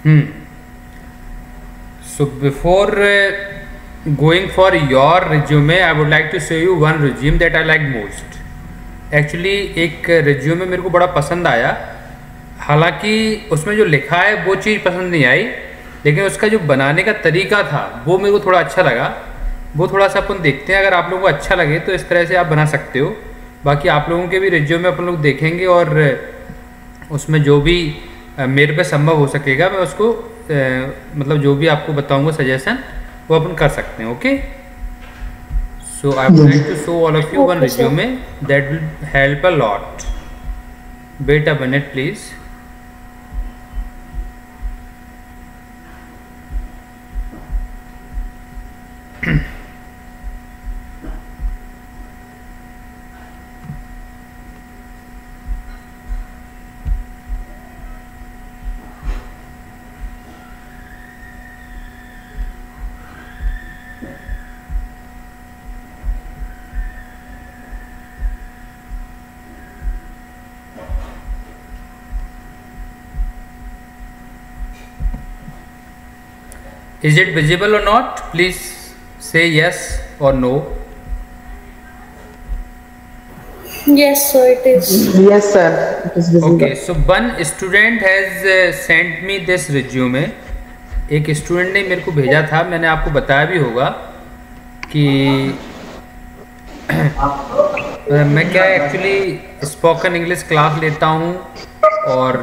Hmm. So before going for your resume, I would like to show you one resume that I like most. Actually एक resume मेरे को बड़ा पसंद आया, हालांकि उसमें जो लिखा है वो चीज़ पसंद नहीं आई, लेकिन उसका जो बनाने का तरीका था वो मेरे को थोड़ा अच्छा लगा। वो थोड़ा सा अपन देखते हैं, अगर आप लोगों को अच्छा लगे तो इस तरह से आप बना सकते हो। बाकी आप लोगों के भी रिज्यूमे अपन लोग देखेंगे और उसमें जो भी मेरे पे संभव हो सकेगा मैं उसको मतलब जो भी आपको बताऊंगा सजेशन वो अपन कर सकते हैं। Okay, so I would like to show all of you one resume that will help a lot. Wait a minute please. Is it visible or not? Please say yes or no. Yes, sir, it is. Yes, sir. It is visible. Okay, so one student has sent me this resume. एक student ने मेरे को भेजा था, मैंने आपको बताया भी होगा कि मैं क्या एक्चुअली स्पोकन इंग्लिश क्लास लेता हूँ और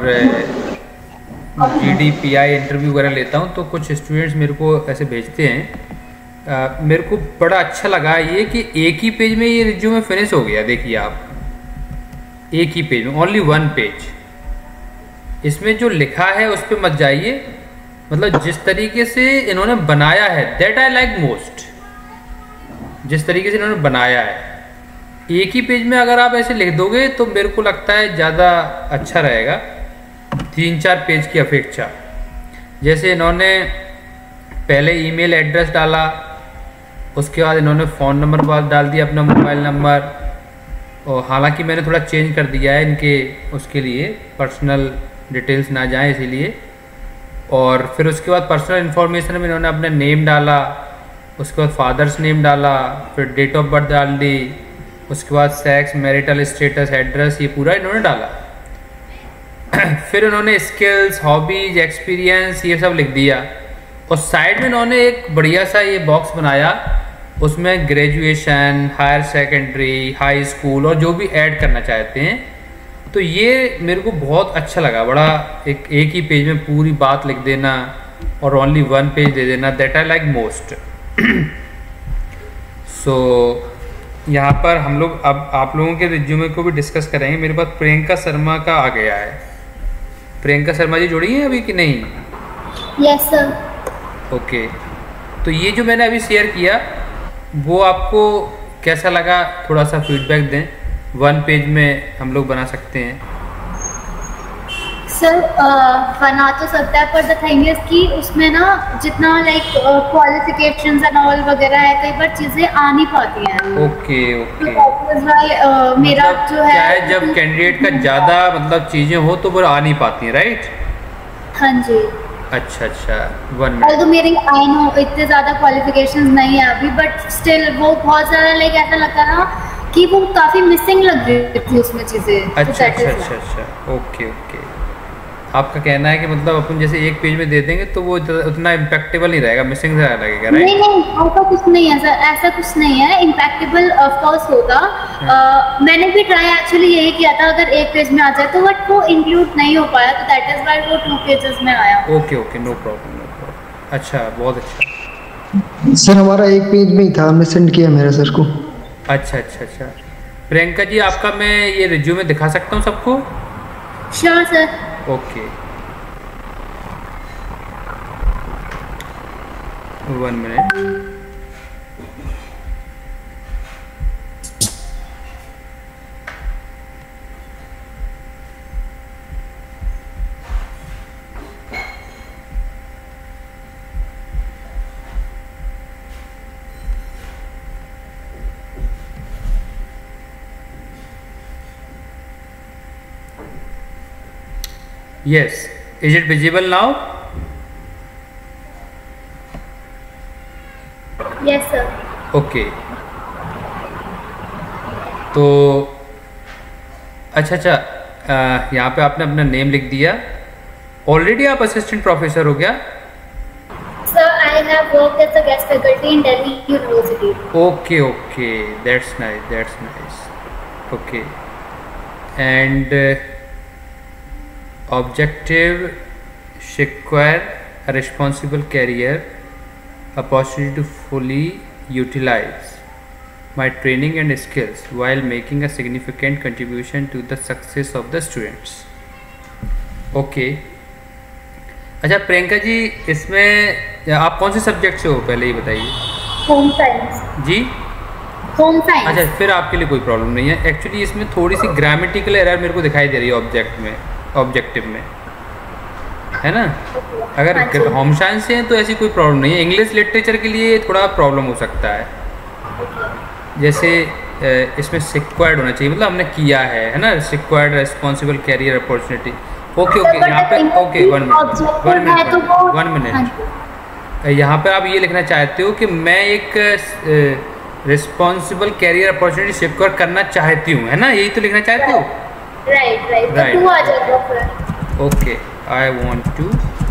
GDPI इंटरव्यू वगैरह लेता हूँ, तो कुछ स्टूडेंट्स मेरे को ऐसे भेजते हैं। मेरे को बड़ा अच्छा लगा ये कि एक ही पेज में ये रिज्यूमे फिनिश हो गया। देखिए आप, एक ही पेज में, ओनली वन पेज। इसमें जो लिखा है उस पर मत जाइए, मतलब जिस तरीके से इन्होंने बनाया है दैट आई लाइक मोस्ट। जिस तरीके से इन्होंने बनाया है एक ही पेज में अगर आप ऐसे लिख दोगे तो मेरे को लगता है ज़्यादा अच्छा रहेगा 3-4 पेज की अपेक्षा। जैसे इन्होंने पहले ईमेल एड्रेस डाला, उसके बाद इन्होंने फ़ोन नंबर डाल दिया, अपना मोबाइल नंबर, और हालांकि मैंने थोड़ा चेंज कर दिया है इनके उसके लिए, पर्सनल डिटेल्स ना जाए इसीलिए। और फिर उसके बाद पर्सनल इन्फॉर्मेशन में इन्होंने अपना नेम डाला, उसके बाद फादर्स नेम डाला, फिर डेट ऑफ बर्थ डाल दी, उसके बाद सेक्स, मैरिटल स्टेटस, एड्रेस, ये पूरा इन्होंने डाला। फिर उन्होंने स्किल्स, हॉबीज, एक्सपीरियंस ये सब लिख दिया, और साइड में उन्होंने एक बढ़िया सा ये बॉक्स बनाया, उसमें graduation, higher secondary, high school और जो भी ऐड करना चाहते हैं। तो ये मेरे को बहुत अच्छा लगा, बड़ा एक ही पेज में पूरी बात लिख देना और ओनली वन पेज दे देना, that I like most. So यहाँ पर हम लोग अब आप लोगों के रिज्यूमे को भी डिस्कस करेंगे। मेरे पास प्रियंका शर्मा का आ गया है। प्रियंका शर्मा जी जुड़ी हैं अभी कि नहीं? Yes sir. ओके, तो ये जो मैंने अभी शेयर किया वो आपको कैसा लगा, थोड़ा सा फीडबैक दें। वन पेज में हम लोग बना सकते हैं। सर बना तो सकता है, पर द थिंग इज कि उसमें ना जितना लाइक क्वालिफिकेशंस एंड ऑल वगैरह है, कई बार चीजें आ नहीं पाती हैं। ओके ओके, मेरा मतलब जो क्या है, जब कैंडिडेट का ज़्यादा मतलब चीज़ें हो तो वो आ नहीं पाती हैं, राइट? हाँ जी। अच्छा अच्छा, 1 मिनट। तो मेरे आई नो इतने ज़्यादा क्वालिफिकेशंस नहीं है अभी, बट स्टिल वो बहुत ज़्यादा लाइक ऐसा लगता ना कि वो काफ़ी मिसिंग लग रही थी उसमें चीज़ें। अच्छा अच्छा अच्छा अच्छा, ओके ओके। आपका कहना है कि मतलब अपन जैसे एक पेज में दे देंगे तो वो उतना इम्पैक्टेबल नहीं रहेगा, मिसिंग ज़्यादा लगेगा, राइट? नहीं नहीं, ऐसा कुछ नहीं है सर, ऐसा कुछ नहीं है। इम्पैक्टेबल ऑफ कोर्स होगा। मैंने भी ट्राई एक्चुअली यही किया था अगर एक पेज में आ जाए तो, बट वो इंक्लूड नहीं हो पाया, तो दैट इज व्हाई वो 2 पेजेस में आया। Okay okay, no problem no problem. अच्छा, बहुत अच्छा सर, हमारा एक पेज में ही था, हमने सेंड किया मेरे सर को। अच्छा अच्छा अच्छा। प्रियंका जी, आपका मैं ये रिज्यूमे दिखा सकता हूँ सबको? Sure sir. ओके, 1 मिनट। Yes, is it visible now? Okay, तो अच्छा, यहाँ पे आपने अपना नेम लिख दिया। ऑलरेडी आप असिस्टेंट प्रोफेसर हो गया? Sir, I have worked as a guest faculty in Delhi University. Okay, that's nice. Okay, and objective require a responsible career opportunity to fully utilize my training and skills while making a significant contribution to the success of the students. Okay, अच्छा प्रियंका जी, इसमें आप कौन से subject से हो पहले ये बताइए। होम साइंस जी, होम साइंस। अच्छा, फिर आपके लिए कोई प्रॉब्लम नहीं है। एक्चुअली इसमें थोड़ी सी ग्रामेटिकल एरर मेरे को दिखाई दे रही है ऑब्जेक्टिव में, है ना। अगर होम साइंस से हैं तो ऐसी कोई प्रॉब्लम नहीं है। इंग्लिश लिटरेचर के लिए थोड़ा प्रॉब्लम हो सकता है, जैसे इसमें सिक्वायर्ड होना चाहिए, मतलब हमने किया है ना, secured responsible career opportunity. Okay, यहाँ पे ओके, वन मिनट, यहाँ पे आप ये लिखना चाहते हो कि मैं एक रिस्पॉन्सिबल कैरियर अपॉर्चुनिटी सिक्योर करना चाहती हूँ, है ना, यही तो लिखना चाहते हो? Right. Okay, I want to.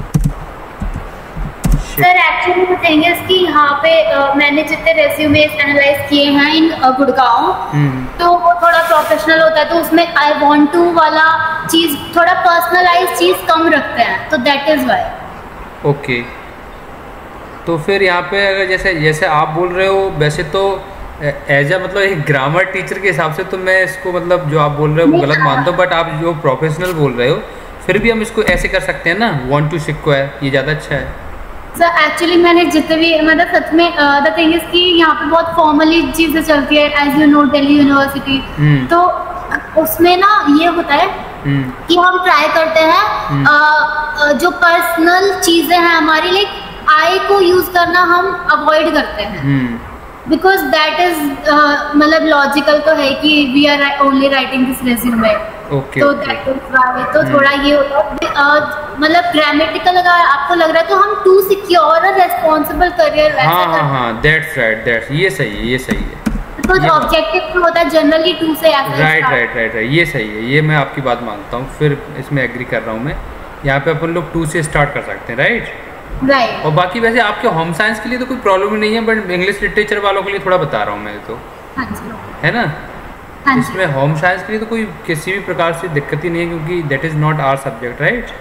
Sir actually the thing is कि यहाँ पे मैंने जितने रेज्यूमेस एनालाइज किए हैं इन गुड़गांव, तो वो थोड़ा प्रोफेशनल होता है, तो उसमें आई वांट टू वाला चीज थोड़ा पर्सनलाइज चीज कम रखते हैं, तो दैट इज व्हाई। ओके, तो फिर यहाँ पे अगर जैसे आप बोल रहे हो, वैसे तो एज मतलब एक ग्रामर टीचर के हिसाब से तो मैं इसको मतलब जो आप बोल रहे हो वो गलत मानता हूँ, बट आप जो प्रोफेशनल बोल रहे हो फिर भी हम इसको ऐसे कर सकते हैं ना, वांट टू सिक्वायर, ये ज़्यादा अच्छा है। सर एक्चुअली मैंने जितने भी मतलब सच में द थिंग इज कि यहाँ पे बहुत फॉर्मली चीजें चलती है, as you know Delhi university, तो उसमें ना ये होता है कि हम ट्राई करते हैं जो पर्सनल चीजें हैं हमारी, लाइक आई को यूज करना हम अवॉइड करते हैं, बिकॉज दैट इज मतलब लॉजिकल तो है कि we are only writing this resume, तो दैट इज व्हाई। तो थोड़ा ये होता है मतलब ग्रामेटिकल अगर आपको लग रहा है तो हम टू सिक्योर और रेस्पॉन्सिबल करियर वैसा हाँ, दैट्स राइट, ये सही है। तो ऑब्जेक्टिव होता है जनरली टू से ऐसा। राइट, ये सही है, ये मैं आपकी बात मानता हूँ, फिर इसमें एग्री कर रहा हूँ मैं। यहाँ पे अपन लोग टू से स्टार्ट कर सकते हैं, राइट। और बाकी वैसे आपके होम साइंस के लिए तो कोई प्रॉब्लम ही नहीं है, बट इंग्लिश लिटरेचर वालों के लिए थोड़ा बता रहा हूँ मैं तो, है ना। इसमें होम साइंस के लिए तो कोई किसी भी प्रकार से दिक्कत ही नहीं है, क्योंकि that is not our subject, right.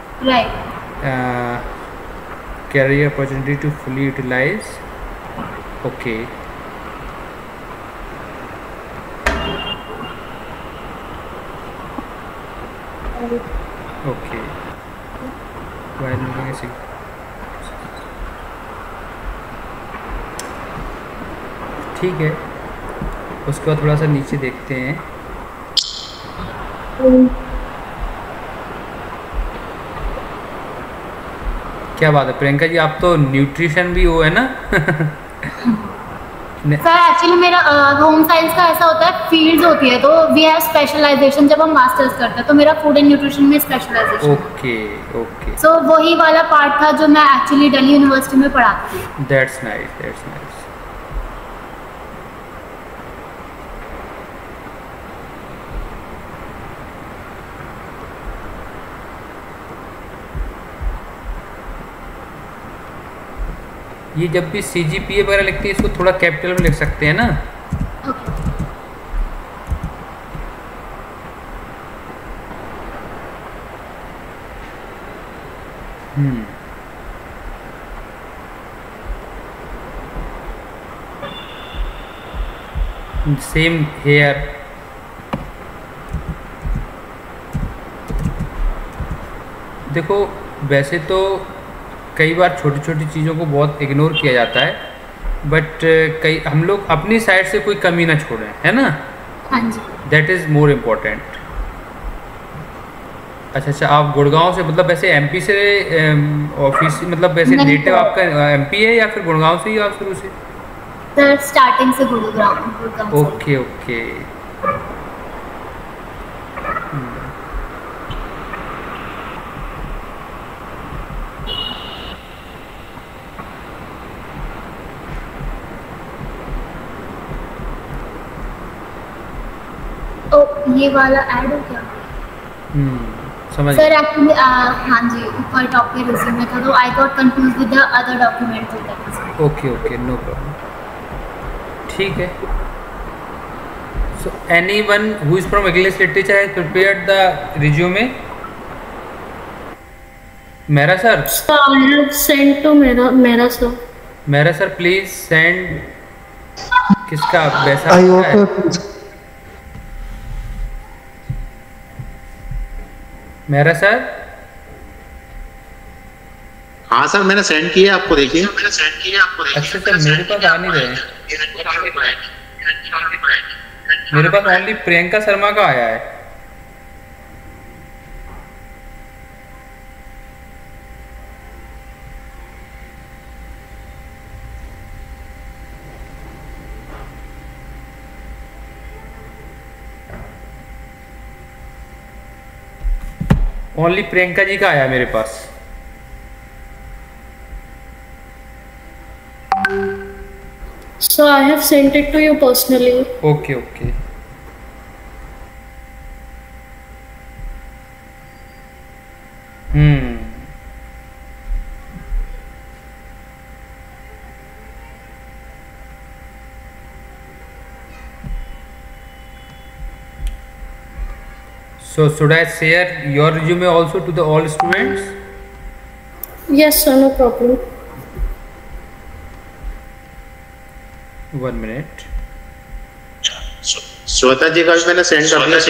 Career opportunity to fully utilise, okay. Okay, ठीक है, उसके बाद थोड़ा सा नीचे देखते हैं। क्या बात है प्रियंका जी, आप तो न्यूट्रिशन भी हो, है ना। सर एक्चुअली मेरा होम साइंस का ऐसा होता है, फील्ड्स होती है, तो वी हैव स्पेशलाइजेशन जब हम मास्टर्स करते हैं, तो मेरा फूड एंड न्यूट्रिशन में स्पेशलाइजेशन। ओके। सो वही वाला पार्ट था जो मैं एक्चुअली दिल्ली यूनिवर्सिटी में पढ़ाती थी। That's nice. ये जब भी CGPA वगैरह लिखते हैं, इसको थोड़ा कैपिटल में लिख सकते हैं ना। सेम हेयर, देखो वैसे तो कई बार छोटी छोटी चीज़ों को बहुत इग्नोर किया जाता है, बट कई हम लोग अपनी साइड से कोई कमी ना छोड़ें, है ना। हाँ जी, दैट इज़ मोर इम्पोर्टेंट। अच्छा, आप गुड़गांव से, मतलब वैसे MP से ऑफिस, मतलब वैसे नेटिव आपका MP है या फिर गुड़गांव से ही आप शुरू से? सर स्टार्टिंग से गुड़गांव। ओके। ये वाला ऐड हो क्या? समझ सर एक्चुअली हाँ जी, ऊपर टॉप पे रिज्यूमे था तो I got confuse with the other document. Okay no problem, ठीक है। So anyone who is from English literature has prepared the resume? मेरा सर सेंड टू मेरा सर प्लीज सेंड। किसका? आई वैसा होप मेरा सर? हाँ सर मैंने send किया आपको, देखिए। अच्छा सर, मेरे पास आ नहीं रहे। मेरे पास ओनली प्रियंका शर्मा का आया है। ओनली प्रियंका जी का आया मेरे पास। So I have sent it to you personally. Okay So should I share your resume also to the all students? Yes sir, no problem. 1 minute. Shweta ji का भी मैंने सेंड कर दिया।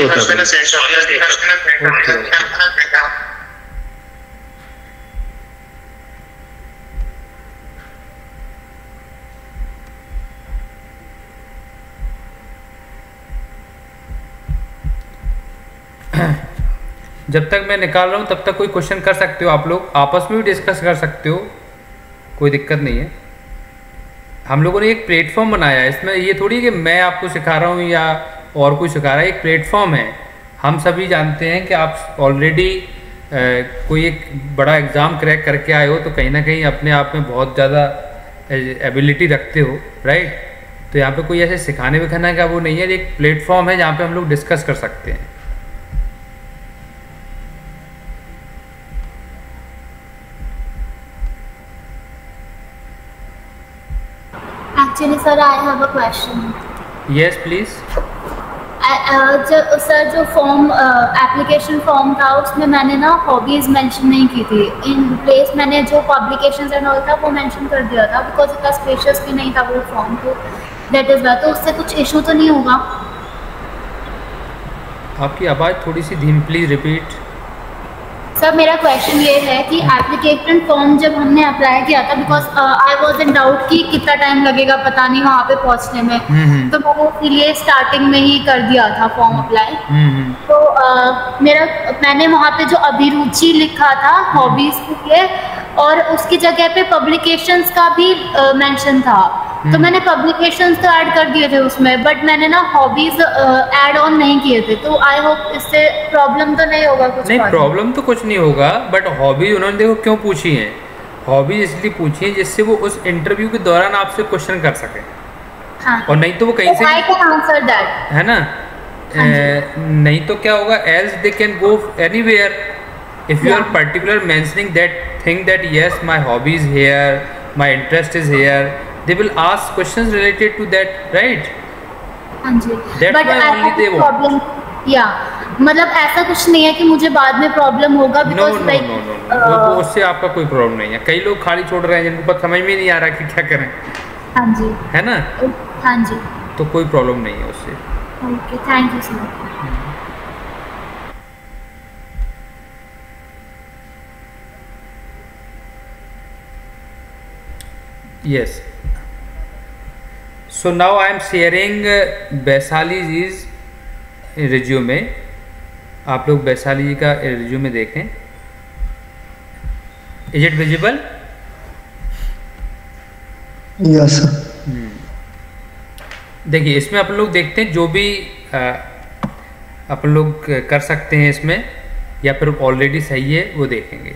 ओके जब तक मैं निकाल रहा हूँ तब तक कोई क्वेश्चन कर सकते हो, आप लोग आपस में भी डिस्कस कर सकते हो, कोई दिक्कत नहीं है। हम लोगों ने एक प्लेटफॉर्म बनाया है, इसमें ये थोड़ी कि मैं आपको सिखा रहा हूँ या और कोई सिखा रहा है, एक प्लेटफॉर्म है। हम सभी जानते हैं कि आप ऑलरेडी कोई एक बड़ा एग्ज़ाम क्रैक करके आए हो तो कहीं ना कहीं अपने आप में बहुत ज़्यादा एबिलिटी रखते हो, राइट। तो यहाँ पे कोई ऐसे सिखाने विखाने का वो नहीं है, एक प्लेटफॉर्म है जहाँ पे हम लोग डिस्कस कर सकते हैं। Actually sir, I have a question. Yes please. Sir जो फॉर्म एप्लीकेशन फॉर्म था उसमें मैंने ना हॉबीज मेंशन नहीं की थी। इन प्लेस मैंने जो पब्लिकेशंस एंड ऑल था वो मेंशन कर दिया था, बिकॉज इतना स्पेशियस भी नहीं था वो फॉर्म, तो दैट इज वाई। तो उससे कुछ इशू तो नहीं होगा? आपकी आवाज़ थोड़ी सी धीमी, प्लीज रिपीट। सर मेरा क्वेश्चन ये है कि एप्लीकेशन फॉर्म जब हमने अप्लाई किया था, because I was in doubt कि कितना टाइम लगेगा पता नहीं वहाँ पे पहुँचने में, तो मैंने इसीलिए स्टार्टिंग में ही कर दिया था फॉर्म अप्लाई। तो मैंने वहाँ पे जो अभिरुचि लिखा था हॉबीज के लिए, और उसकी जगह पे पब्लिकेशंस का भी मेंशन था, तो मैंने पब्लिकेशंस तो ऐड कर दिए थे उसमें, बट मैंने ना हॉबीज ऐड ऑन नहीं किए थे। तो आई होप इससे प्रॉब्लम तो नहीं होगा कुछ? नहीं, प्रॉब्लम तो कुछ नहीं होगा, बट हॉबीज उन्होंने देखो क्यों पूछी है। हॉबीज इसलिए पूछी है जिससे वो उस इंटरव्यू के दौरान आपसे क्वेश्चन कर सके। हाँ। और नहीं तो वो कहीं से आई कैन आंसर दैट, है ना। नहीं तो क्या होगा, else they can go anywhere if you are particular mentioning that thing that yes my hobby is here, my interest is here, they will ask questions related to that, right? हाँ जी। That's But why only they want. Problem या मतलब ऐसा कुछ नहीं है कि मुझे बाद में प्रॉब्लम होगा, No, बिकॉज लाइक वो उससे आपका कोई प्रॉब्लम नहीं है। कई लोग खाली छोड़ रहे हैं जिनको पता समझ में नहीं आ रहा कि क्या करें, हाँ जी, है ना। हाँ जी, तो कोई प्रॉब्लम नहीं है उससे। Okay, thank you sir. Yes. So now I am sharing Vaishali's resume। आप लोग वैशाली जी का रिज्यूमे देखें। Is it visible? यस देखिए इसमें अपन लोग देखते हैं जो भी अपन लोग कर सकते हैं इसमें, या फिर ऑलरेडी सही है वो देखेंगे।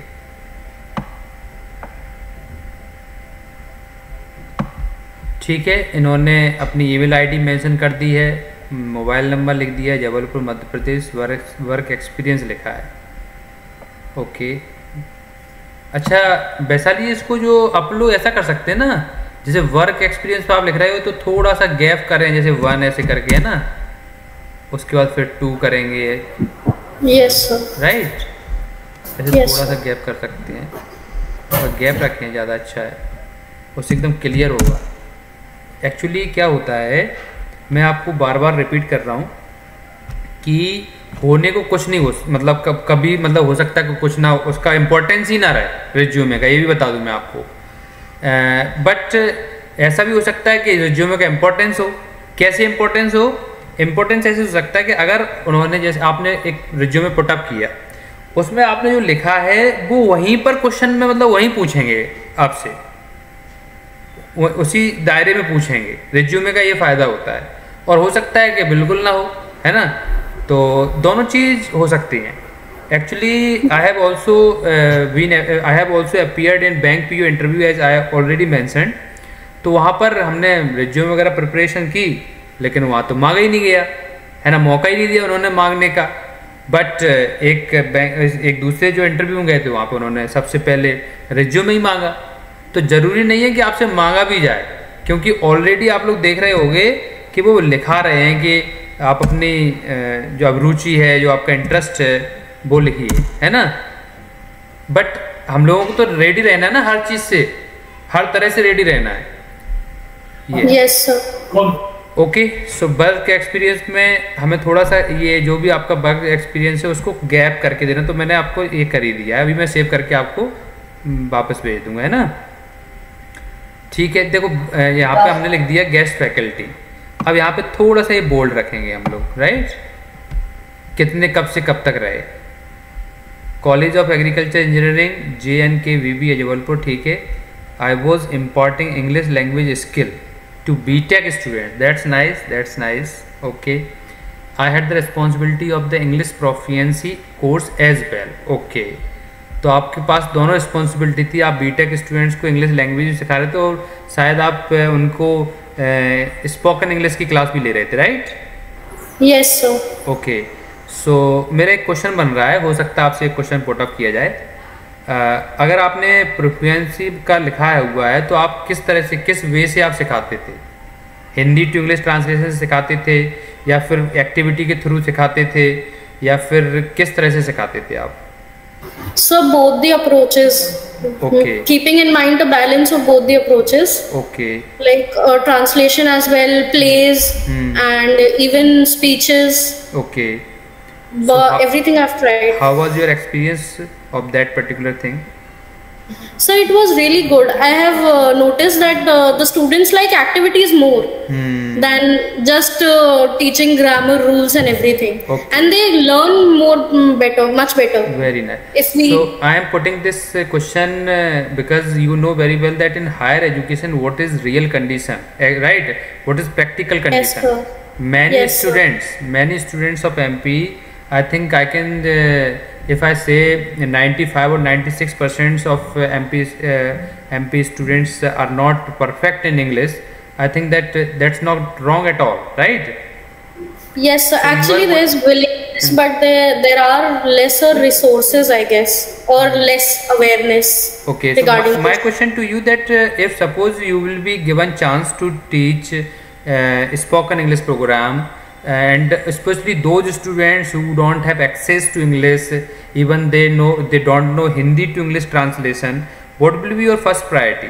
ठीक है, इन्होंने अपनी ईमेल आईडी मेंशन कर दी है, मोबाइल नंबर लिख दिया है, जबलपुर मध्य प्रदेश, वर्क एक्सपीरियंस लिखा है। ओके, अच्छा वैशाली, इसको जो आप लोग ऐसा कर सकते हैं ना, जैसे वर्क एक्सपीरियंस पे आप लिख रहे हो तो थोड़ा सा गैप करें, जैसे 1 ऐसे करके है ना, उसके बाद फिर 2 करेंगे। Yes sir. राइट, ऐसे Yes, थोड़ा सा गैप कर सकते हैं, और गैप रखें ज़्यादा अच्छा है, उससे एकदम क्लियर होगा। एक्चुअली क्या होता है, मैं आपको बार बार रिपीट कर रहा हूँ कि होने को कुछ नहीं हो, मतलब कभी मतलब हो सकता है कि कुछ ना, उसका इम्पोर्टेंस ही ना रहे रिज्यूमे का, ये भी बता दूँ मैं आपको। बट ऐसा भी हो सकता है कि रिज्यूमे का इम्पोर्टेंस हो। कैसे इम्पोर्टेंस हो? इम्पोर्टेंस ऐसे हो सकता है कि अगर उन्होंने, जैसे आपने एक रिज्यूमे पुटअप किया, उसमें आपने जो लिखा है वो वहीं पर क्वेश्चन में, मतलब वहीं पूछेंगे आपसे, उसी दायरे में पूछेंगे। रिज्यूमे का ये फ़ायदा होता है। और हो सकता है कि बिल्कुल ना हो, है ना, तो दोनों चीज़ हो सकती हैं। Actually I have also appeared in bank PO interview as I already mentioned. तो वहाँ पर हमने रिज्यूमे वगैरह प्रिपरेशन की, लेकिन वहाँ तो मांगा ही नहीं गया, है ना, मौका ही नहीं दिया उन्होंने मांगने का। बट एक दूसरे जो इंटरव्यू में गए थे, वहाँ पर उन्होंने सबसे पहले रिज्यूमे ही मांगा। तो ज़रूरी नहीं है कि आपसे मांगा भी जाए, क्योंकि ऑलरेडी आप लोग देख रहे होंगे कि वो लिखा रहे हैं कि आप अपनी जो अभिरुचि है, जो आपका इंटरेस्ट है, वो लिखिए, है ना। बट हम लोगों को तो रेडी रहना है ना, हर चीज़ से, हर तरह से रेडी रहना है। Yes sir. Okay, so work experience में हमें थोड़ा सा ये जो भी आपका वर्क एक्सपीरियंस है उसको गैप करके देना। तो मैंने आपको ये कर ही दिया है, अभी मैं सेव करके आपको वापस भेज दूंगा, है ना। ठीक है, देखो यहाँ पे हमने लिख दिया गेस्ट फैकल्टी। अब यहाँ पे थोड़ा सा ये बोल्ड रखेंगे हम लोग, राइट। कितने कब से कब तक रहे? College of agriculture engineering JNKVB Jabalpur, ठीक है। I was imparting English language skill to BTech student. That's nice. Okay, I had the responsibility of the English proficiency course as well. Okay, तो आपके पास दोनों रिस्पॉन्सिबिलिटी थी। आप BTech स्टूडेंट्स को English language सिखा रहे थे, और शायद आप उनको स्पोकन इंग्लिश की क्लास भी ले रहे थे, right? Yes sir. Okay, so मेरा एक क्वेश्चन बन रहा है, हो सकता है आपसे एक क्वेश्चन पुट अप किया जाए। अगर आपने प्रोफिशिएंसी का लिखा हुआ है, तो आप किस तरह से, किस वे से आप सिखाते थे? हिंदी टू इंग्लिश ट्रांसलेशन से सिखाते थे, या फिर एक्टिविटी के थ्रू सिखाते थे, या फिर किस तरह से सिखाते थे आप? So both the approaches. Okay. Keeping in mind the balance of both the approaches. Okay. Like translation as well, plays, and even speeches. Okay. But everything I've tried. How was your experience of that particular thing? So it was really good. I have noticed that the students like activities more than just teaching grammar rules and everything. Okay. And they learn more better, much better. Very nice. If we So I am putting this question because you know very well that in higher education what is real condition, right? What is practical condition? Yes, sir. Many Yes, sir. many students of MP, I think I can if I say 95 or 96% of MP students are not perfect in English, I think that that's not wrong at all, right? Yes, sir. So Actually there is willingness, but there are lesser resources, I guess, or less awareness. Okay, regarding so my this. question to you that if suppose you will be given chance to teach spoken English program, and especially those students who don't have access to English, even they don't know Hindi to English translation, what will be your first priority?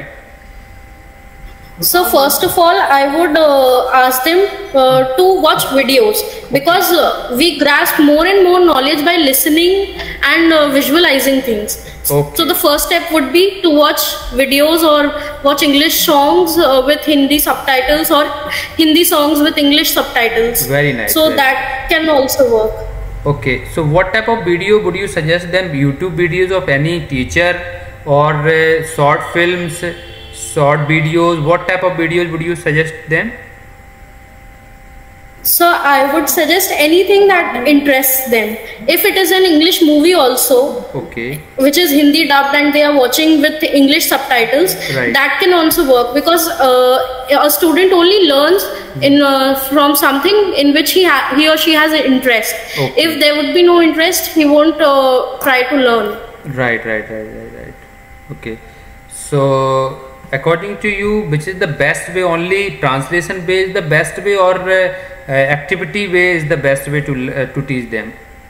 So first of all, I would ask them to watch videos, because we grasp more and more knowledge by listening and visualizing things. Okay. So the first step would be to watch videos or watch English songs with Hindi subtitles, or Hindi songs with English subtitles. Very nice. So very that can also work. Okay, so what type of video would you suggest them? YouTube videos of any teacher, or short films, short videos? What type of videos would you suggest them? So I would suggest anything that interests them. If it is an English movie also, Okay. which is Hindi dubbed and they are watching with English subtitles, Right. that can also work, because a student only learns in from something in which he or she has an interest. Okay. If there would be no interest, he won't try to learn. Right. Okay. So according to you, which is the best way? Only translation way is the best way, or activity way is the best way to teach them?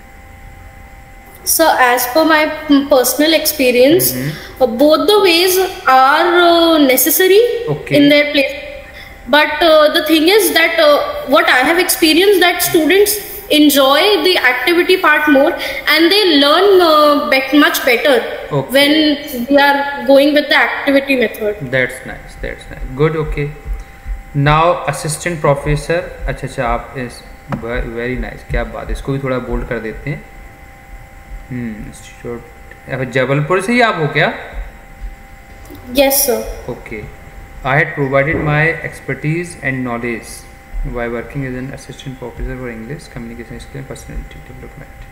So as per my personal experience, both the ways are necessary Okay. in their place. But the thing is that what I have experienced, that students enjoy the activity part more, and they learn much better Okay. when we are going with the activity method. That's nice. Good. Okay. Now assistant professor. अच्छा आप इस very nice, क्या बात है, इसको भी थोड़ा bold कर देते हैं। इंस्टीट्यूट जबलपुर से ही आप हो क्या? Yes, sir. Okay. I had provided my expertise and knowledge while working as an assistant professor for English, communication skill, personality development.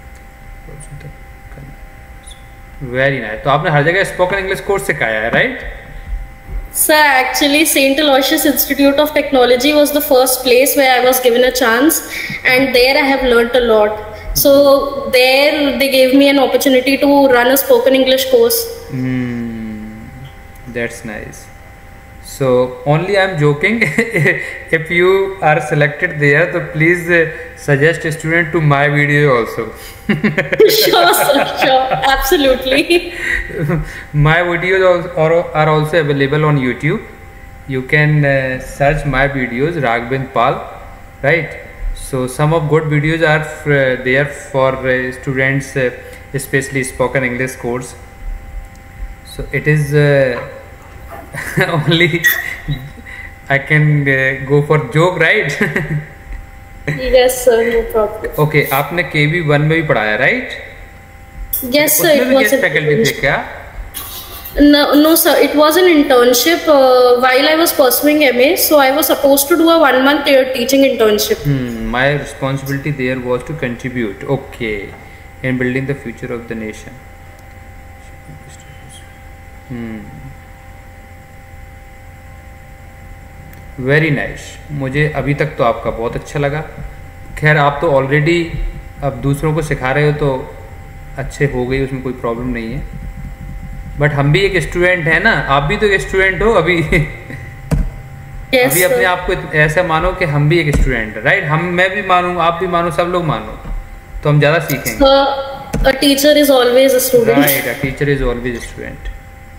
Very nice. तो आपने हर जगह स्पोकन इंग्लिश कोर्स सिखाया है, right? Sir, actually, St. Aloysius Institute of Technology was the first place where I was given a chance, and there I have learnt a lot. So there they gave me an opportunity to run a spoken English course. That's nice. So only I'm joking. If you are selected there, so please suggest a student to my video also. Sure, sir, sure, absolutely. My videos are also available on YouTube. You can search my videos, Raghavan Pal, right? So some of good videos are there for students, especially spoken English course. So it is only I can go for joke, right? Yes, sir, no problem. Okay, आपने KB1 में भी पढ़ाया, right? Yes, sir, उसमें it भी was guest faculty थे क्या? No, sir, it was an internship while I was pursuing MA. So I was supposed to do a 1-month teaching internship. My responsibility there was to contribute, okay, in building the future of the nation. Very nice. मुझे अभी तक तो आपका बहुत अच्छा लगा। खैर आप तो ऑलरेडी अब दूसरों को सिखा रहे हो तो अच्छे हो गई, उसमें कोई प्रॉब्लम नहीं है। बट हम भी एक स्टूडेंट है ना, आप भी तो एक स्टूडेंट हो अभी। Yes, अभी अपने आप को ऐसा मानो कि हम भी एक स्टूडेंट है, राइट? मैं भी मानूं, आप भी मानो, सब लोग मानो, तो हम ज़्यादा सीखेंगे। So, a teacher is always a student. Right, a teacher is always a student.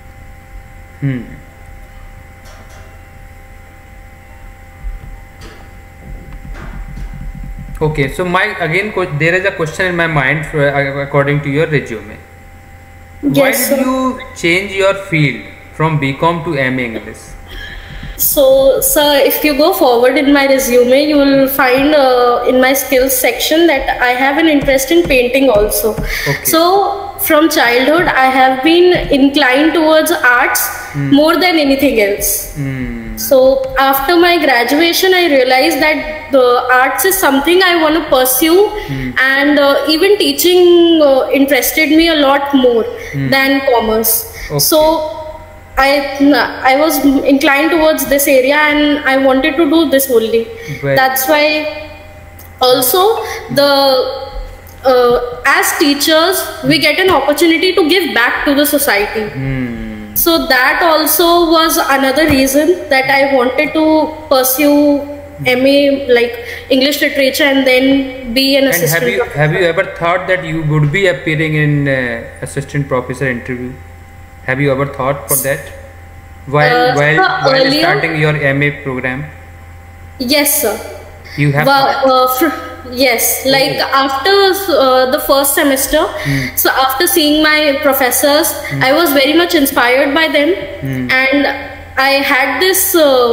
Okay, so there is a question in my mind according to your resume. Why Yes, did sir. you change your field from BCom to MA English? So, sir, if you go forward in my resume, you will find in my skills section that I have an interest in painting also. Okay. So, from childhood, I have been inclined towards arts more than anything else. So, after my graduation, I realized that the arts is something I want to pursue, and even teaching interested me a lot more than commerce. Okay. So, I was inclined towards this area, and I wanted to do this only. Well, That's why also as teachers we get an opportunity to give back to the society. So that also was another reason that I wanted to pursue MA like English literature and then be an and assistant. have you ever thought that you would be appearing in assistant professor interview? Have you ever thought for that while earlier, starting your MA program? Yes, sir. You have Yes, like after the first semester, so after seeing my professors, I was very much inspired by them, and I had this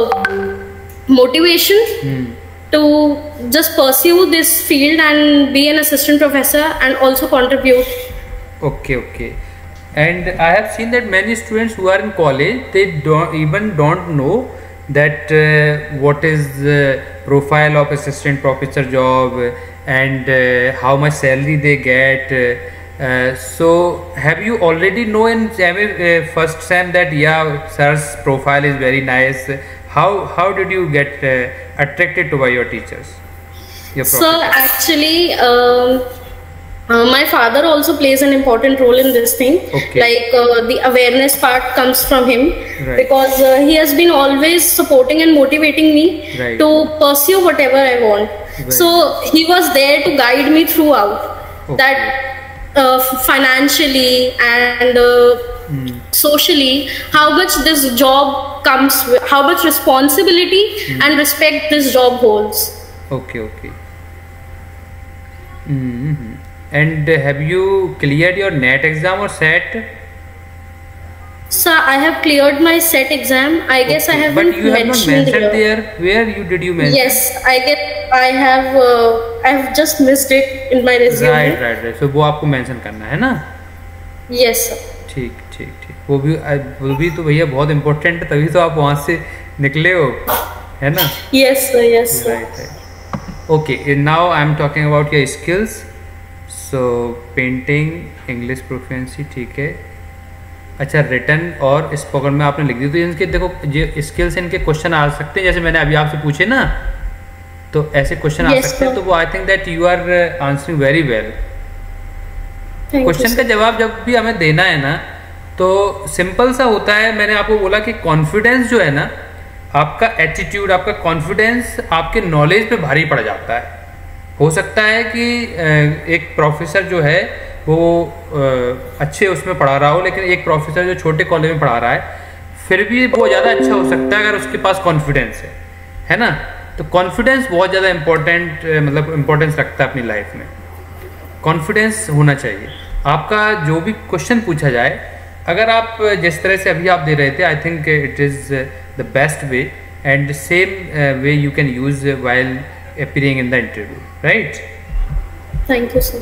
motivation to just pursue this field and be an assistant professor and also contribute. Okay. And I have seen that many students who are in college, they don't know that what is the profile of assistant professor job and how much salary they get. So have you already know in first sem that yeah, sir's profile is very nice? How did you get attracted to by your teachers? Your So actually, my father also plays an important role in this thing. Okay. Like the awareness part comes from him, Right. because he has been always supporting and motivating me Right. to pursue whatever I want. Right. So he was there to guide me throughout. Okay. That financially and socially, how much this job comes with, how much responsibility and respect this job holds. Okay. Mm-hmm. And have you cleared your NET exam or SET? So I have cleared my SET exam. I guess I Okay, haven't but you have not mentioned mentioned here. there. Where did you mention? Yes, I have just missed it in my resume. Right so वो आपको mention करना है ना. Yes, sir. ठीक वो भी तो भैया बहुत इम्पोर्टेंट है, तभी तो आप वहाँ से निकले हो, है ना. Yes, sir. Yes, sir. Right. Okay, now I am talking about your skills. So painting, English proficiency, ठीक है. अच्छा, रिटन और स्पोकन में आपने लिख दी, तो इनके देखो जो स्किल्स इनके क्वेश्चन आ सकते हैं, जैसे मैंने अभी आपसे पूछे ना, तो ऐसे क्वेश्चन आ Yes, सकते हैं. sir. तो वो I think that you are answering very well. Thank you, question का sir. जवाब जब भी हमें देना है ना, तो सिंपल सा होता है. मैंने आपको बोला कि कॉन्फिडेंस जो है ना, आपका एटीट्यूड, आपका कॉन्फिडेंस आपके नॉलेज पे भारी पड़ जाता है. हो सकता है कि एक प्रोफेसर जो है वो अच्छे उसमें पढ़ा रहा हो, लेकिन एक प्रोफेसर जो छोटे कॉलेज में पढ़ा रहा है, फिर भी वो ज़्यादा अच्छा हो सकता है अगर उसके पास कॉन्फिडेंस है ना. तो कॉन्फिडेंस बहुत ज़्यादा इम्पोर्टेंट, मतलब इम्पोर्टेंस रखता है अपनी लाइफ में. कॉन्फिडेंस होना चाहिए. आपका जो भी क्वेश्चन पूछा जाए, अगर आप जिस तरह से अभी आप दे रहे थे, I think it is the best way and same way you can use while appearing in the interview, right? Thank you, sir.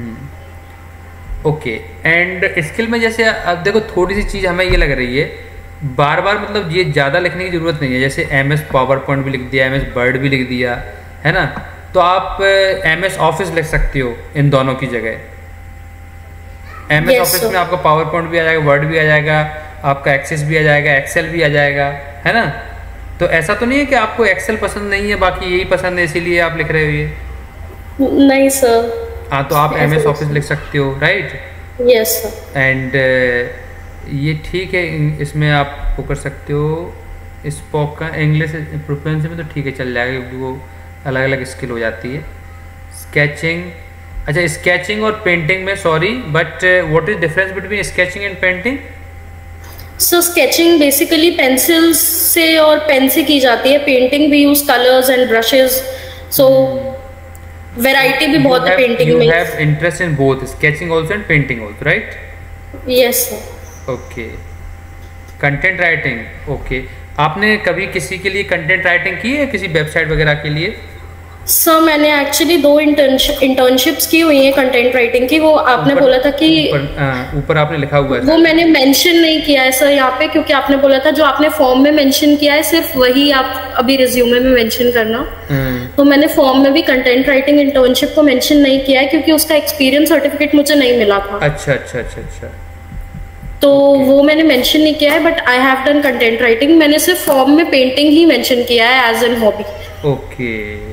Okay. And skill में जैसे अब देखो, थोड़ी सी चीज़ हमें ये लग रही है, बार बार मतलब ये ज़्यादा लिखने की ज़रूरत नहीं है. जैसे MS पावर पॉइंट भी लिख दिया, MS वर्ड भी लिख दिया, है ना. तो आप MS ऑफिस लिख सकते हो इन दोनों की जगह. MS Yes, office sir. में आपका पावर पॉइंट भी आ जाएगा, वर्ड भी आ जाएगा, आपका एक्सेस भी आ जाएगा, एक्सेल भी आ जाएगा, है ना. तो ऐसा तो नहीं है कि आपको एक्सेल पसंद नहीं है, बाकी यही पसंद है इसीलिए आप लिख रहे हो ये. नहीं, sir. हाँ, तो आप MS ऐसा ऑफिस लिख सकते हो, राइट. Yes, sir. एंड ये ठीक है, इसमें आप वो कर सकते हो. स्पोकन इंग्लिश प्रोफिशिएंसी में तो ठीक है, चल जाएगा, क्योंकि वो अलग अलग स्किल हो जाती है. स्केचिंग, अच्छा स्केचिंग और पेंटिंग में, sorry but what is difference between sketching and painting? So sketching basically pencils से और पेन से की जाती है. पेंटिंग भी use colours and brushes. So variety भी बहुत है पेंटिंग में. You have interest in both sketching also and painting also, right? Yes, sir. Okay. Content writing, okay. आपने कभी किसी के लिए कंटेंट राइटिंग की है, किसी वेबसाइट वगैरह के लिए? सर मैंने एक्चुअली 2 इंटर्नशिप्स की हुई हैं कंटेंट राइटिंग की. वो आपने बोला था कि ऊपर आपने लिखा हुआ है, वो मैंने मेंशन नहीं किया है सर यहाँ पे, क्योंकि आपने बोला था जो आपने फॉर्म में मेंशन किया है सिर्फ वही आप अभी रिज्यूमे में मेंशन करना. तो मैंने फॉर्म में भी कंटेंट राइटिंग इंटर्नशिप को मेंशन नहीं किया है, क्योंकि उसका एक्सपीरियंस सर्टिफिकेट मुझे नहीं मिला था. अच्छा. तो वो मैंने मेंशन नहीं किया है, but I have done content writing. मैंने सिर्फ फॉर्म में पेंटिंग ही मेंशन किया है एज एन हॉबी. ओके.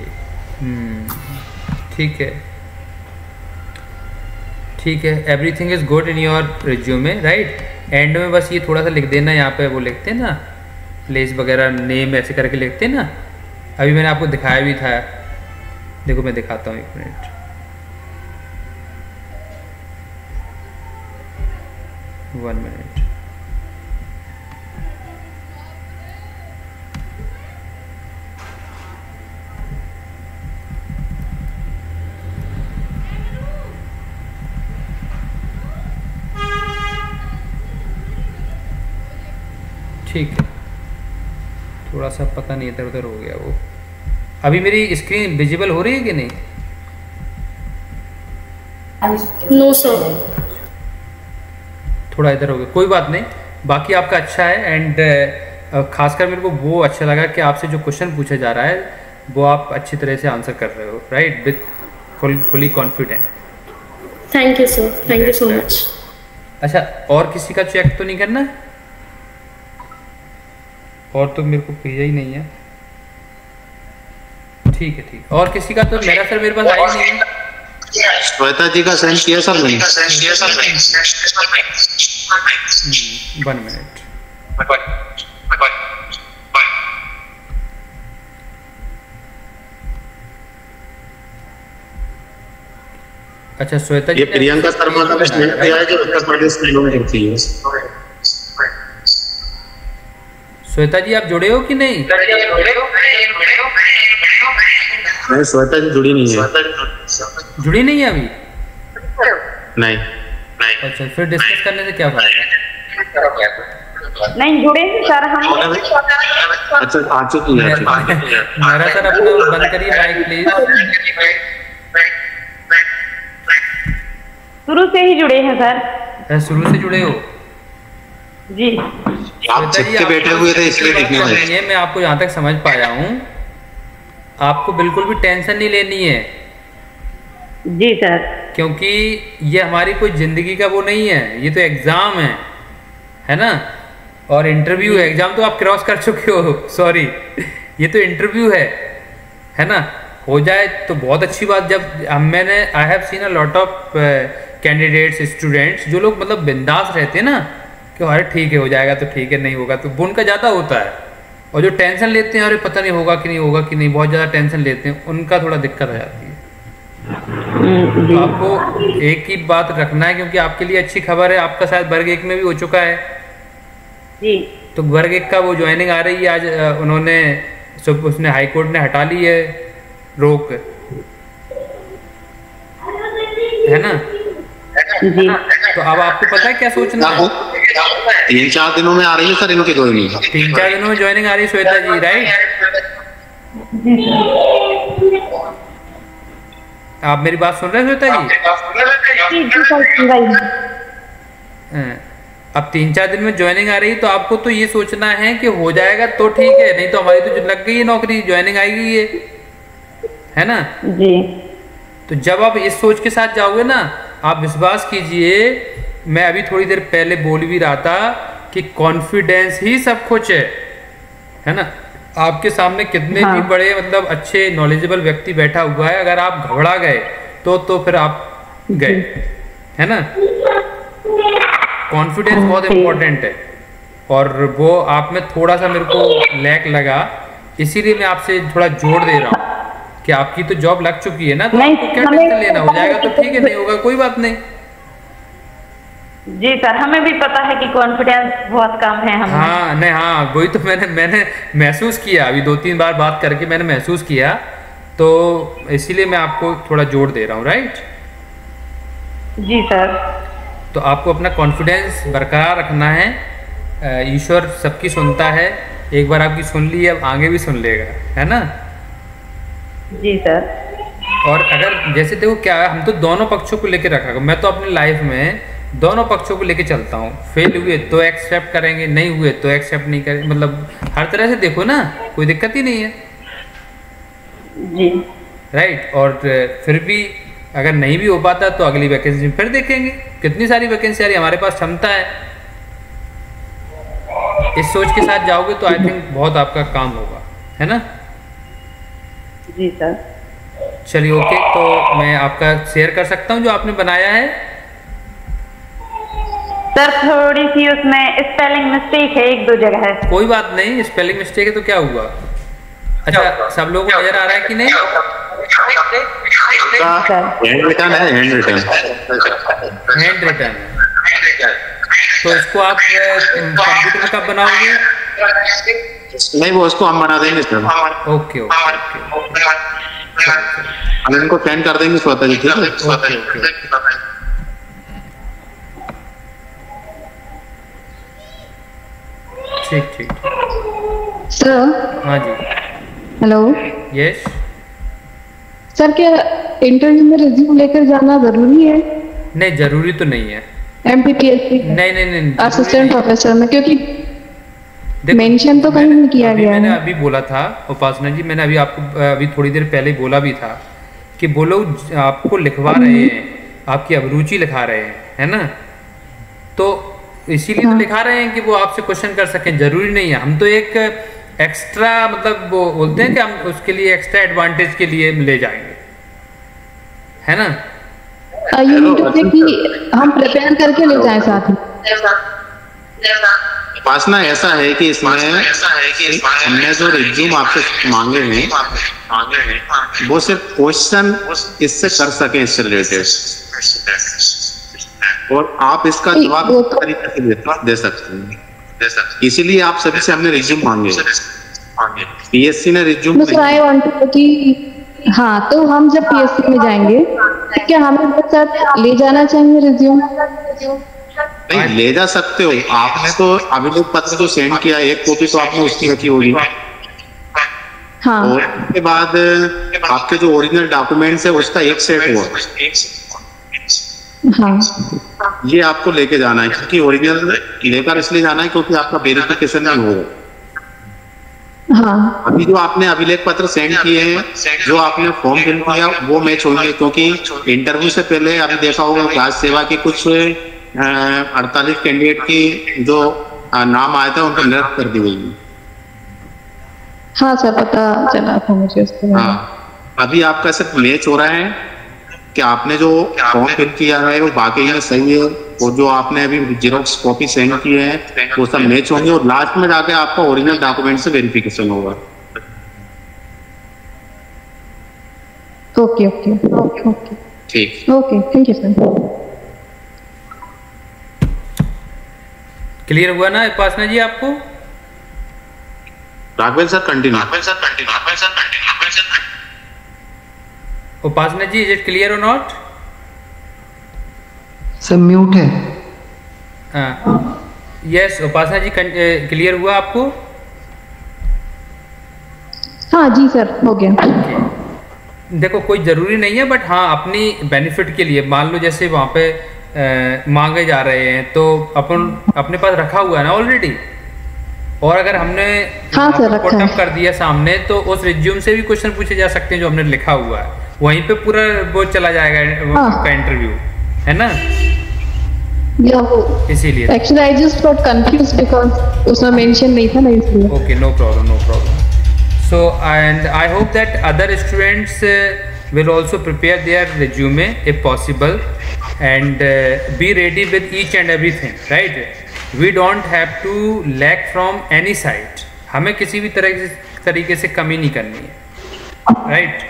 ठीक है. Everything is good in your resume, right. And में बस ये थोड़ा सा लिख देना, यहाँ पे वो लिखते हैं ना प्लेस वगैरह, नेम ऐसे करके लिखते हैं ना. अभी मैंने आपको दिखाया भी था, देखो मैं दिखाता हूँ, 1 मिनट. One minute. ठीक है, थोड़ा सा पता नहीं इधर उधर हो गया वो. अभी मेरी स्क्रीन विजिबल हो रही है कि नहीं? No sir. थोड़ा इधर हो गया, कोई बात नहीं. बाकी आपका अच्छा है. एंड खासकर मेरे को वो अच्छा लगा कि आपसे जो क्वेश्चन पूछा जा रहा है वो आप अच्छी तरह से आंसर कर रहे हो, right, with fully confident. Thank you sir, thank you so much. अच्छा, और किसी का चेक तो नहीं करना? और तो मेरे को भेजा ही नहीं है। ठीक है, ठीक। और किसी का तो मेरा सर मेरे पास आया ही नहीं है। श्वेता जी का सेंड किया सर मैंने। 1 मिनट। अच्छा, श्वेता जी, ये प्रियंका शर्मा का सेंड किया है जो उत्तर प्रदेश में लोग करती है। श्वेता जी आप जुड़े हो कि नहीं? नहीं, श्वेता जी जुड़ी नहीं है। जुड़ी नहीं है अभी? नहीं। अच्छा, फिर डिस्कस करने से क्या फायदा? नहीं जुड़े हैं सर हम। अच्छा, आ चुकी है। मेरा सर अपना बंद करिए माइक प्लीज। शुरू से ही जुड़े हैं सर। शुरू से जुड़े हो जी। आप चिपके बैठे हुए थे इसलिए दिखने लगे। ये मैं आपको जहाँ तक समझ पाया हूँ, आपको बिल्कुल भी टेंशन नहीं लेनी है। जी सर। क्योंकि ये हमारी कोई जिंदगी का वो नहीं है, ये तो एग्जाम है ना, और इंटरव्यू है। एग्जाम तो आप क्रॉस कर चुके हो, सॉरी, ये तो इंटरव्यू है ना। हो जाए तो बहुत अच्छी बात। जब मैंने I have seen a lot of candidates, students, जो लोग मतलब बिंदास रहते हैं ना कि अरे ठीक है, हो जाएगा तो ठीक है, नहीं होगा तो वो उनका ज़्यादा होता है। और जो टेंशन लेते हैं, अरे पता नहीं होगा कि नहीं होगा कि नहीं, बहुत ज़्यादा टेंशन लेते हैं, उनका थोड़ा दिक्कत आ जाती है। तो आपको एक ही बात रखना है, क्योंकि आपके लिए अच्छी खबर है, आपका शायद वर्ग 1 में भी हो चुका है जी। तो वर्ग 1 का वो ज्वाइनिंग आ रही है आज। उन्होंने उसने हाई कोर्ट ने हटा ली है रोक, है ना जी। तो अब आपको पता है क्या सोचना है? 3-4 दिनों में आ रही है सर इनकी ज्वाइनिंग। 3-4 दिनों में ज्वाइनिंग आ रही है श्वेता जी, राइट? आप मेरी बात सुन रहे हैं श्वेता जी? अब 3-4 दिन में ज्वाइनिंग आ रही है, तो आपको तो ये सोचना है कि हो जाएगा तो ठीक है, नहीं तो हमारी तो लग गई है नौकरी, ज्वाइनिंग आएगी, ये है ना जी। तो जब आप इस सोच के साथ जाओगे ना, आप विश्वास कीजिए, मैं अभी थोड़ी देर पहले बोल भी रहा था कि कॉन्फिडेंस ही सब कुछ है ना। आपके सामने कितने भी बड़े मतलब अच्छे नॉलेजेबल व्यक्ति बैठा हुआ है, अगर आप घबरा गए तो फिर आप गए, है ना। कॉन्फिडेंस बहुत इम्पोर्टेंट है, और वो आप में थोड़ा सा मेरे को लैक लगा, इसीलिए मैं आपसे थोड़ा जोर दे रहा हूँ कि आपकी तो जॉब लग चुकी है ना, तो आपको क्या टेंशन लेना, हो जाएगा तो ठीक है, नहीं होगा कोई बात नहीं। जी सर, हमें भी पता है कि कॉन्फिडेंस बहुत कम है हमें। हाँ नहीं, हाँ वही तो मैंने महसूस किया, अभी 2-3 बार बात करके मैंने महसूस किया, तो इसीलिए मैं आपको थोड़ा जोर दे रहा हूँ, राइट? जी सर। तो आपको अपना कॉन्फिडेंस बरकरार रखना है। ईश्वर सबकी सुनता है, एक बार आपकी सुन ली, अब आगे भी सुन लेगा, है ना। जी सर। और अगर जैसे देखो क्या है, हम तो दोनों पक्षों को लेकर रखा, मैं तो अपनी लाइफ में दोनों पक्षों को लेके चलता हूँ। फेल हुए तो एक्सेप्ट करेंगे, नहीं हुए तो एक्सेप्ट नहीं करेंगे, मतलब हर तरह से देखो ना, कोई दिक्कत ही नहीं है, जी राइट। और फिर भी अगर नहीं भी हो पाता तो अगली वैकेंसी फिर देखेंगे, कितनी सारी वैकेंसी आ रही है, हमारे पास क्षमता है। इस सोच के साथ जाओगे तो आई थिंक बहुत आपका काम होगा, है ना। जी सर। चलिए ओके, तो मैं आपका शेयर कर सकता हूँ जो आपने बनाया है। सर थोड़ी सी उसमें स्पेलिंग मिस्टेक है, 1-2 जगह है। कोई बात नहीं, स्पेलिंग मिस्टेक है तो क्या हुआ। अच्छा, सब लोगों को नजर आ रहा है कि नहीं? हैंड रिटन है, हैंड रिटन तो इसको आप कंप्यूटर में कब बनाओगे? नहीं, वो उसको हम बना देंगे सर। ओके ओके, हम इनको सेंड कर देंगे श्वेता जी, ठीक है। ठीक ठीक। सर। हाँ जी। हेलो। यस सर, क्या इंटरव्यू में रिज्यूम लेकर जाना जरूरी है? नहीं, जरूरी तो नहीं है। MPPSC नहीं नहीं नहीं, असिस्टेंट प्रोफेसर में, क्योंकि मेंशन तो कहीं नहीं किया गया मैंने है। अभी बोला था उपासना जी, मैंने अभी आपको अभी थोड़ी देर पहले बोला भी था कि वो लोग आपको लिखवा रहे हैं, आपकी अभिरुचि लिखा रहे हैं, है ना? तो इसीलिए तो लिखा रहे हैं कि वो आपसे क्वेश्चन कर सकें। जरूरी नहीं है, हम तो एक एक्स्ट्रा मतलब वो बोलते हैं कि हम उसके लिए एक्स्ट्रा एडवांटेज के लिए ले जाएंगे, है ना? ये मीन टू से कि हम प्रिपेयर करके ले जाएं साथ में। उपासना ऐसा है कि इसमें हमने जो रिज्यूम आपसे मांगे हैं वो सिर्फ क्वेश्चन इससे कर सके, इससे रिलेटेड, और आप इसका जवाब वो किस तरीके से दे सकते हैं। इसीलिए आप सभी से हमने रिज्यूम मांगे। पीएससी ने resume sir I want to कि हाँ, तो हम जब पीएससी में जाएंगे क्या हमें एक साथ ले जाना चाहिए रिज्यूम? नहीं ले जा सकते हो। आपने तो अभिलेख पत्र जो सेंड किया, एक कॉपी तो आपने उसकी रखी होगी। हाँ, और उसके बाद आपके जो ओरिजिनल डॉक्यूमेंट्स है उसका एक सेट हुआ, हाँ, ये आपको लेके जाना है। क्योंकि ओरिजिनल लेकर इसलिए जाना है क्योंकि आपका वेरिफिकेशन नहीं होगा। हाँ, अभी जो आपने अभिलेख पत्र सेंड किए हैं, जो आपने फॉर्म फिल किया, वो मैच होंगे। क्योंकि इंटरव्यू से पहले अभी देखा होगा क्लास सेवा की कुछ 48 कैंडिडेट की जो नाम आया था उनको निरस्त कर दी गई। हाँ सर, पता चला था मुझे उसके बारे में। हाँ, अभी आपका सिर्फ मैच हो रहा है कि आपने जो फॉर्म फिल किया है वो बाकी में सही है, और जो आपने अभी जेरोक्स कॉपी सेंड किए हैं वो सब मैच होंगे, और लास्ट में जाके आपका ओरिजिनल डॉक्यूमेंट से वेरिफिकेशन होगा। ओके ओके ओके ओके ठीक, okay, thank you sir. Clear हुआ ना उपासना जी आपको? राघवेल sir continue. Upasana ji, is it clear और नॉट? सब म्यूट है। यस उपासना जी, क्लियर हुआ आपको? हाँ जी सर, हो गया। देखो कोई ज़रूरी नहीं है, बट हाँ अपनी बेनिफिट के लिए, मान लो जैसे वहाँ पे मांगे जा रहे हैं तो अपन अपने पास रखा हुआ है ना ऑलरेडी, और अगर हमने हाँ सर, रखा पुट है। अप कर दिया सामने तो उस रिज्यूम से भी क्वेश्चन पूछे जा सकते हैं जो हमने लिखा हुआ है, वहीं पे पूरा वो चला जाएगा हाँ। आपका इंटरव्यू, है ना? या वो इसीलिए actually I just got confused because उसमें मेंशन नहीं था ना, इसलिए। okay, no problem. So and I hope that other students will also prepare their resume if possible, and be ready with each and everything, right? We don't have to lack from any side. हमें किसी भी तरीके से कमी नहीं करनी है, right?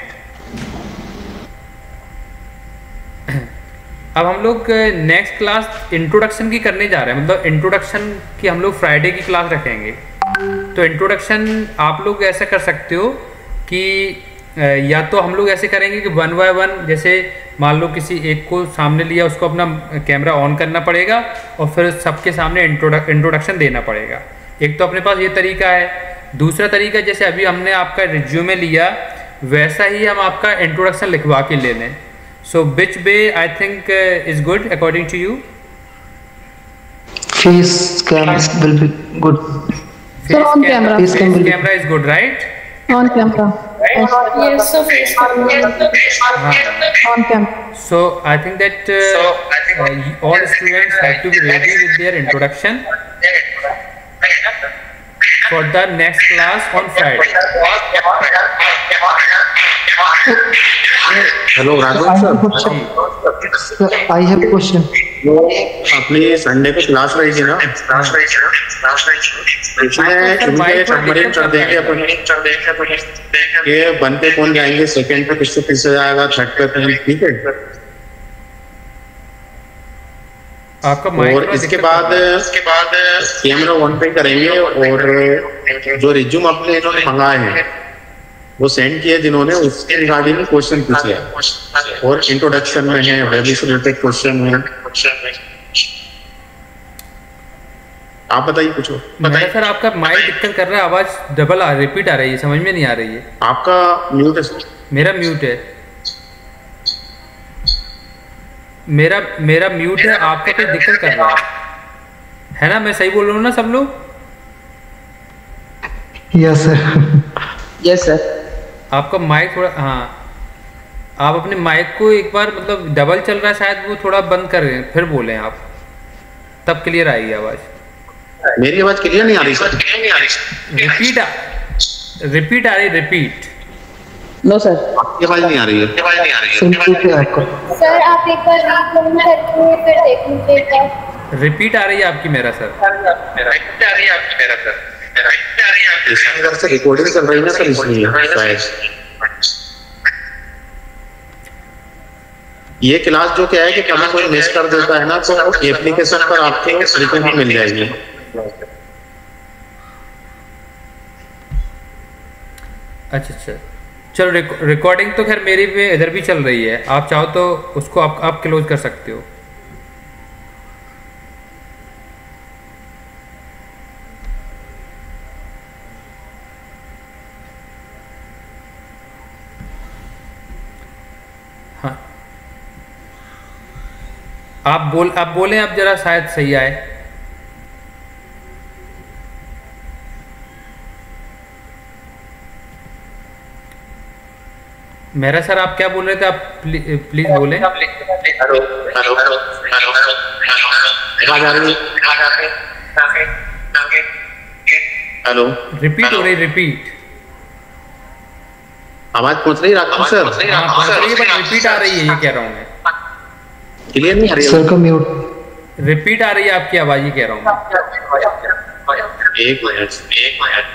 अब हम लोग नेक्स्ट क्लास इंट्रोडक्शन की करने जा रहे हैं, मतलब इंट्रोडक्शन की हम लोग फ्राइडे की क्लास रखेंगे। तो इंट्रोडक्शन आप लोग ऐसा कर सकते हो कि या तो हम लोग ऐसे करेंगे कि 1 by 1, जैसे मान लो किसी एक को सामने लिया, उसको अपना कैमरा ऑन करना पड़ेगा और फिर सबके सामने इंट्रोडक्शन देना पड़ेगा। एक तो अपने पास ये तरीका है। दूसरा तरीका, जैसे अभी हमने आपका रिज्यूमे लिया वैसा ही हम आपका इंट्रोडक्शन लिखवा के ले लें। So which way I think is good according to you? Face cam will be good. Sir, on camera. Face cam will be Camera is good, right? On camera. Yes, so face On camera. So I think that all students have to be ready with their introduction for the next class on Friday. Hello I Raghav have a sir, question. Sir, I have a question. वो अपनी Sunday को class रहेगी ना, इसमें इनके submarine कर देंगे अपन ये 1 पे कौन जाएंगे, सेकंड पे किससे किससे जाएगा, थर्ड पे कौन, ठीक है? आपका माइक और इसके बाद कैमरा 1 पे करेंगे, और जो रिज्यूम अपने इन्होंने मंगाए हैं वो सेंड किए जिन्होंने, उसके रिगार्डिंग क्वेश्चन पूछे हैं, और इंट्रोडक्शन में है, वेब से रिलेटेड क्वेश्चन है। आप बताइए, पूछो। बताइए सर, आपका माइक दिक्कत कर रहा है, आवाज डबल रिपीट आ रही है, समझ में नहीं आ रही है। आपका म्यूट है सर। मेरा म्यूट है, मेरा म्यूट है, आपका कोई दिक्कत कर रहा है ना? मैं सही बोल रहा हूँ ना सब लोग? Yes, sir. Yes sir. आपका माइक थोड़ा, हाँ आप अपने माइक को एक बार मतलब डबल चल रहा है शायद, वो थोड़ा बंद कर फिर बोलें आप, तब क्लियर आएगी आवाज़। मेरी आवाज़ क्लियर नहीं आ रही सर? रिपीट आ रही, रिपीट। नो सर, आपकी आवाज़ नहीं आ रही है। Simple है आपका। सर आप एक बार रीकॉल करके फिर देख लीजिए एक बार। रिपीट आ रही है आपकी मेरा सर। इसकी वजह से रिकॉर्डिंग चल रही है ना सर, इसलिए शायद। ये क्लास जो क्या है कि कभी कोई मिस कर देता है ना, तो एप्लीकेशन पर आपको रिकॉर्डिंग मिल जाएगी। अच्छा, चलो रिकॉर्डिंग तो खैर मेरी भी इधर भी चल रही है, आप चाहो तो उसको आप क्लोज कर सकते हो। हाँ आप बोलें, अब जरा शायद सही आए। मेरा सर आप क्या बोल रहे थे, आप प्लीज बोलें। हेलो हेलो हेलो आवाज आ रही है? हेलो, रिपीट हो रही, रिपीट आवाज पहुंच रही रात में सर? हाँ पहुंच रही है, बट रिपीट आ रही है, ये कह रहा हूँ मैं। क्लियर नहीं आ रही है सर का म्यूट। रिपीट आ रही है आपकी आवाज, ही कह रहा हूँ। एक मिनट।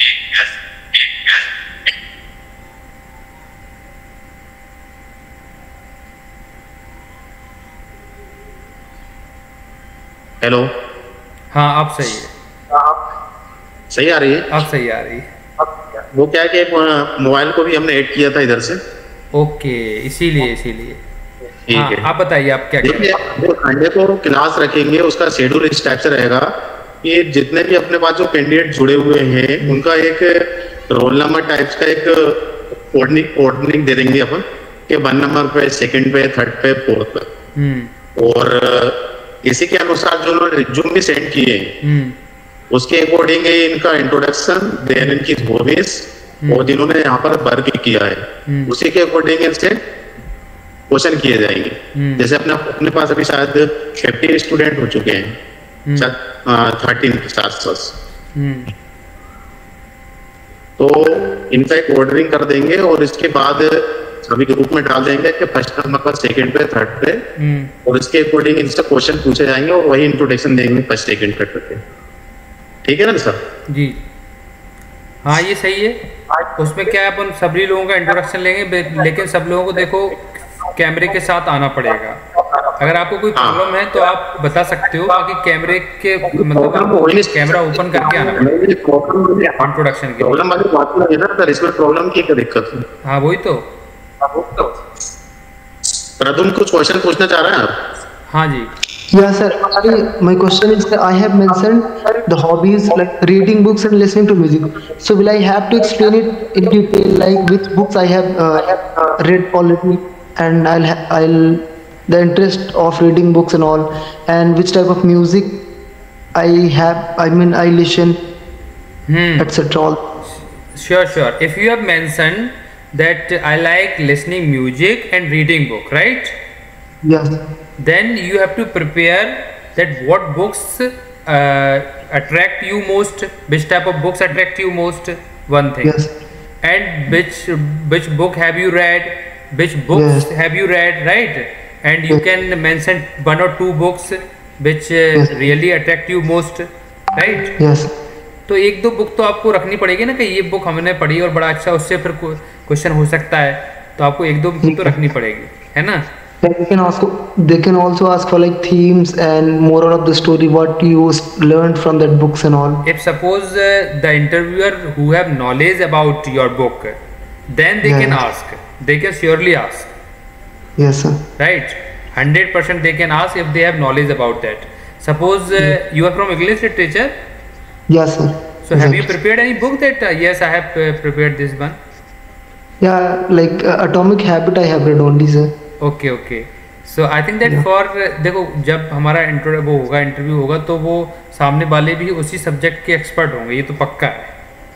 हेलो, हाँ आप सही है, सही आ रही है? आप सही आ रही है। वो क्या है कि मोबाइल को भी हमने ऐड किया था इधर से। ओके, इसीलिए ठीक हाँ, है। आप बताइए आप क्या देखिए, जो संडे को क्लास रखेंगे उसका शेड्यूल इस टाइप से रहेगा कि जितने भी अपने पास जो कैंडिडेट जुड़े हुए हैं उनका एक रोल नंबर टाइप्स का एक कोऑर्डिनेट दे देंगे अपन कि 1 नंबर पे, 2nd पे, 3rd पे, 4th पे। और इसी के अनुसार जो उन्होंने रिज्यूम भी सेंड किए उसके अकॉर्डिंग इनका इंट्रोडक्शन, देन इनकी हॉबीज और जिन्होंने यहाँ पर वर्क किया है उसी के अकॉर्डिंग इनसे क्वेश्चन किए जाएंगे। जैसे अपने पास अभी शायद 50 स्टूडेंट हो चुके हैं, 13 के साथ। तो इनका एक ऑर्डरिंग कर देंगे और इसके बाद सभी ग्रुप में डाल देंगे कि 1st नंबर पर, 2nd पे, 3rd पे, और इसके अकॉर्डिंग इनसे क्वेश्चन पूछे जाएंगे और वही इंट्रोडक्शन देंगे 1st, 2nd, 3rd पे। ठीक है ना सर? जी हाँ, ये सही है। उसमें क्या है, अपन सभी लोगों का इंट्रोडक्शन लेंगे, लेकिन सब लोगों को देखो कैमरे के साथ आना पड़ेगा। अगर आपको कोई प्रॉब्लम है तो आप बता सकते हो, बाकी कैमरे के मतलब कैमरा ओपन करके आना पड़ेगा इंट्रोडक्शन के। प्रॉब्लम वाली बात नहीं है ना सर, इसमें प्रॉब्लम की क्या दिक्कत है? हाँ वही तो। प्रदुम कुछ क्वेश्चन पूछना चाह रहे हैं आप? हाँ जी। Yeah, sir. Actually, my question is that I have mentioned the hobbies like reading books and listening to music. So will I have to explain it in detail, like which books I have read already, and I'll the interest of reading books and all, and which type of music I have. I mean, I listen, etc. Sure. If you have mentioned that I like listening music and reading book, right? Yes. Then you have to prepare that what books attract you most, which type of books attract you most, one thing. Yes. And which book have you read, which books have you read, right? And you can mention 1 or 2 books which really attract you most, right? Yes. तो 1-2 book तो आपको रखनी पड़ेगी ना कि ये book हमने पढ़ी और बड़ा अच्छा, उससे फिर क्वेश्चन हो सकता है, तो आपको 1-2 बुक तो रखनी पड़ेगी, है ना? They can also ask for like themes and moral of the story, what you learned from that books and all. If suppose the interviewer who have knowledge about your book, then they can ask, they can surely ask. Yes, sir. Right, 100% they can ask if they have knowledge about that. Suppose you are from English literature. Yes, sir. So have you prepared any book that yes, I have prepared this one? Yeah, like Atomic Habit I have read only, sir. Okay so I think that for, देखो जब हमारा interview होगा तो वो सामने वाले भी उसी सब्जेक्ट के एक्सपर्ट होंगे, ये तो पक्का है,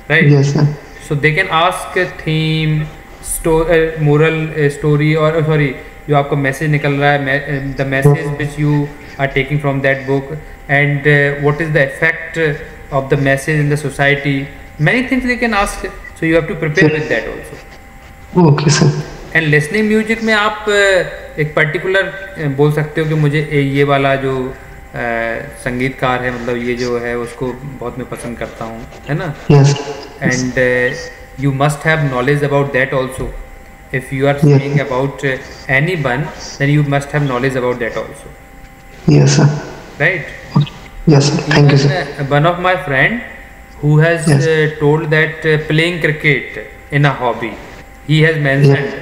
right? Yes, sir. So they can ask a theme, moral story, or sorry, जो आपका मैसेज निकल रहा है, the message which you are taking from that book, and what is the effect of the message in the society. Many things they can ask, so you have to prepare with that also. Okay, sir. And listening music में आप एक particular बोल सकते हो कि मुझे ये वाला जो संगीतकार है, मतलब ये जो है उसको बहुत मैं पसंद करता हूँ, है ना? Yes. And you must have knowledge about that also. If you are speaking about any one, then you must have knowledge about that also. Yes, sir. राइट? Yes, sir. Thank you, sir. One of my friend who has told that playing cricket in a hobby, he has mentioned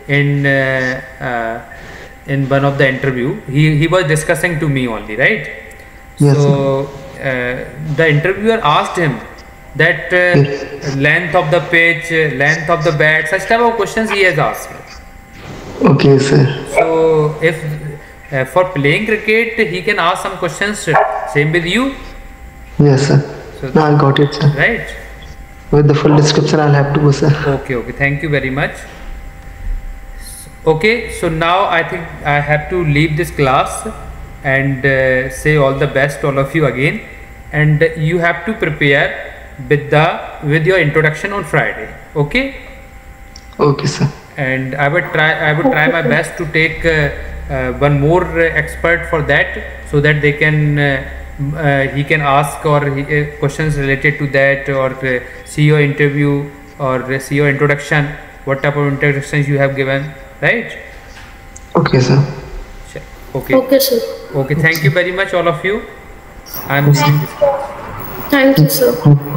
in one of the interview, he was discussing to me only, right? Yes, so the interviewer asked him that length of the pitch, length of the bat, such type of questions he has asked. Okay, sir. So if for playing cricket he can ask some questions, same with you. Yes, sir. So No, I got it, sir. right? With the full description, I'll have to go, sir. Okay, thank you very much. Okay, so now I think I have to leave this class and say all the best to all of you again, and you have to prepare with your introduction on Friday. Okay? Okay, sir. And I would try my best to take one more expert for that, so that they can he can ask or questions related to that, or see your interview or see your introduction, what type of introductions you have given, right? Okay, sir. Okay. Okay, sir. Okay, thank you very much all of you. I'm leaving this class. Thank you, sir.